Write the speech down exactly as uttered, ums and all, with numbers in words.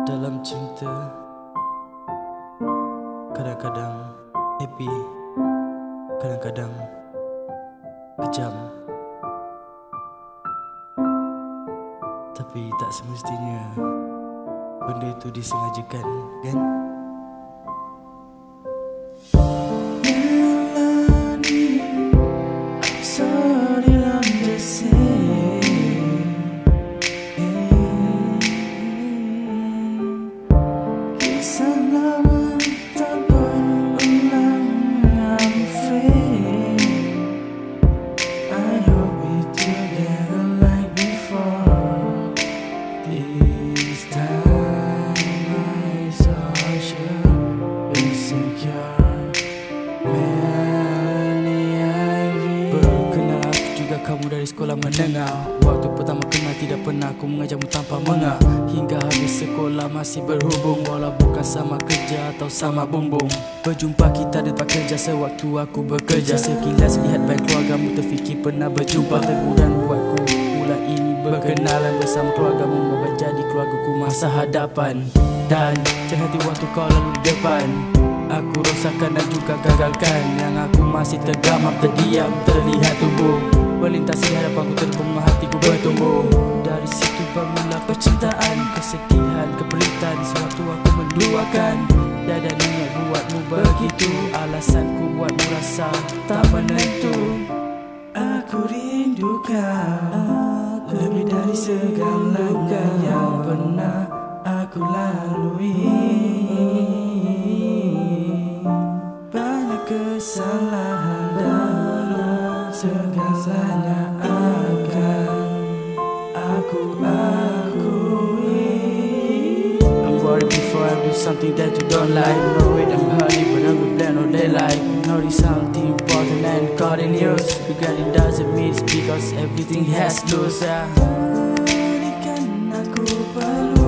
Dalam cinta, kadang-kadang happy, kadang-kadang kejam. Tapi tak semestinya benda itu disengajakan, kan? Kamu dari sekolah menengah, waktu pertama kenal tidak pernah aku mengajakmu tanpa mengah. Hingga habis sekolah masih berhubung, walau bukan sama kerja atau sama bumbung. Berjumpa kita di tempat kerja sewaktu aku bekerja. Sekilas lihat baik keluargamu, terfikir pernah berjumpa. Teguran buatku mulai ini berkenalan bersama keluargamu, menjadi keluargaku masa hadapan. Dan terhati waktu kau lalu di depan, aku rosakan dan juga gagalkan. Yang aku masih tergamam, terdiam, terlihat tubuh melintas di hadapanku, terbunga hatiku bertumbuh. Dari situ bermula percintaan, kesedihan, keperitan, sewaktu aku menduakan. Tiada niat buatmu begitu, alasanku buatmu rasa tak menentu. Aku rindu kau lebih dari segala yang pernah aku lalui. Banyak kesalahan dalam segalanya akan aku akui. I'm worried before I do something that you don't like. No wait, I'm hurting, but I will plan all day like. Notice something important and caught in news. Regarding doesn't mean it's because everything has loose, yeah. Berikan aku perlu